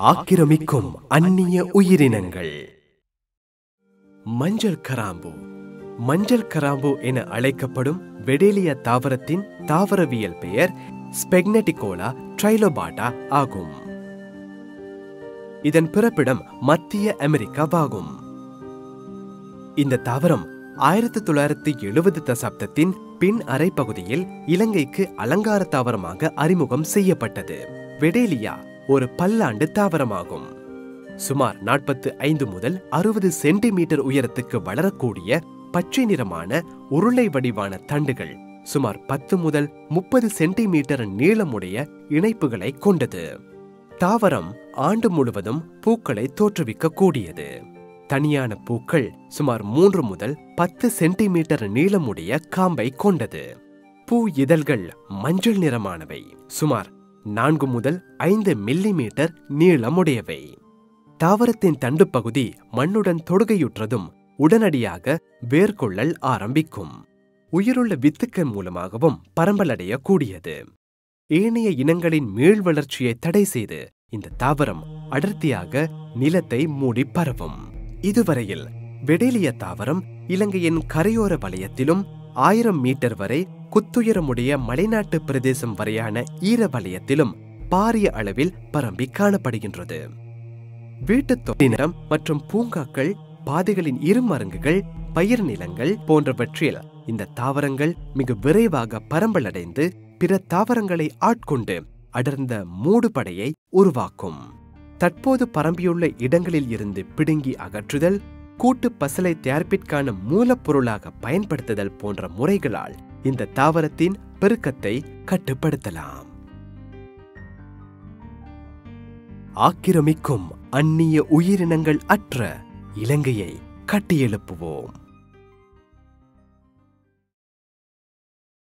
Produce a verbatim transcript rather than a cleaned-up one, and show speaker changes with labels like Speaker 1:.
Speaker 1: ஆக்கிரமிக்கும் அந்நிய உயிரினங்கள். மஞ்சள் கராம்பு. மஞ்சள் கராம்பு என அழைக்கப்படும் வெடேலியா தாவரத்தின் தாவரவியல் பெயர் ஸ்பெக்னெட்டிகோலா ட்ரைலோபாட்டா ஆகும். இதன் பிறப்பிடம் மத்திய அமெரிக்காவாகும். இந்த தாவரம் ஆயிரத்தி தொள்ளாயிரத்தி எழுபது தசாப்தத்தின் பின் அரை பகுதியில் இலங்கைக்கு அலங்கார தாவரமாக அறிமுகம் செய்யப்பட்டது. வெடேலியா ஒரு பல்லாண்டு தாவரமாகும். சுமார் நாற்பத்தி ஐந்து முதல் அறுபது சென்டிமீட்டர் உயரத்துக்கு வளரக்கூடிய பச்சை நிறமான உருளை வடிவான தண்டுகள் சுமார் பத்து முதல் முப்பது சென்டிமீட்டர் நீளமுடைய இணைப்புகளை கொண்டது. தாவரம் ஆண்டு முழுவதும் பூக்களை தோற்றுவிக்க கூடியது. தனியான பூக்கள் சுமார் மூன்று முதல் பத்து சென்டிமீட்டர் நீளமுடைய காம்பை கொண்டது. பூ இதழ்கள் மஞ்சள் நிறமானவை. சுமார் நான்கு முதல் ஐந்து மில்லி மீட்டர் நீளமுடையவை. தாவரத்தின் தண்டு பகுதி மண்ணுடன் தொடுகையுற்றதும் உடனடியாக வேர்கொள்ளல் ஆரம்பிக்கும். உயிருள்ள வித்துக்கள் மூலமாகவும் பரம்பலடைய கூடியது. ஏனைய இனங்களின் மீள் வளர்ச்சியை தடை செய்து இந்த தாவரம் அடர்த்தியாக நிலத்தை மூடி பரவும். இதுவரையில் வெடேலியா தாவரம் இலங்கையின் கரையோர வலயத்திலும் ஆயிரம் மீட்டர் வரை குத்துயரமுடைய மலைநாட்டு பிரதேசம் வரையான ஈர வலயத்திலும் பாரிய அளவில் பரம்பி காணப்படுகின்றது. வீட்டு தோட்டம் மற்றும் பூங்காக்கள், பாதைகளின் இருமருங்குகள், பயிர் நிலங்கள் போன்றவற்றில் இந்த தாவரங்கள் மிக விரைவாக பரம்பலடைந்து பிற தாவரங்களை ஆட்கொண்டு அடர்ந்த மூடுபடையை உருவாக்கும். தற்போது பரம்பியுள்ள இடங்களில் இருந்து பிடுங்கி அகற்றுதல், கூட்டு பசலை தயாரிப்பிற்கான மூலப்பொருளாக பயன்படுத்துதல் போன்ற முறைகளால் இந்த தாவரத்தின் பெருக்கத்தை கட்டுப்படுத்தலாம். ஆக்கிரமிக்கும் அந்நிய உயிரினங்கள் அற்ற இலங்கையை கட்டியெழுப்புவோம்.